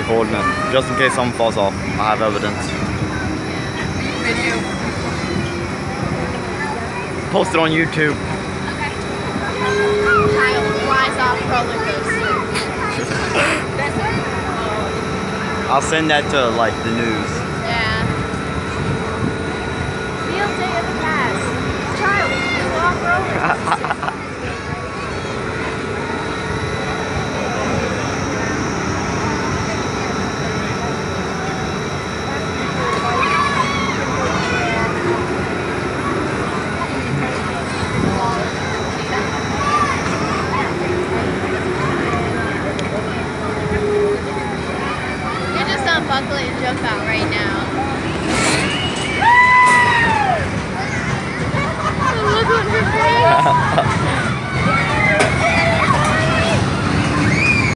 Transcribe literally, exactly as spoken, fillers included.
recording it, just in case something falls off. I have evidence. Video. Post it on YouTube. Okay. Child flies off roller coaster. That's it? I'll send that to like the news. Yeah. Field day of the past. Child flew off roller coaster. Buckle and jump out right now. Look at her face.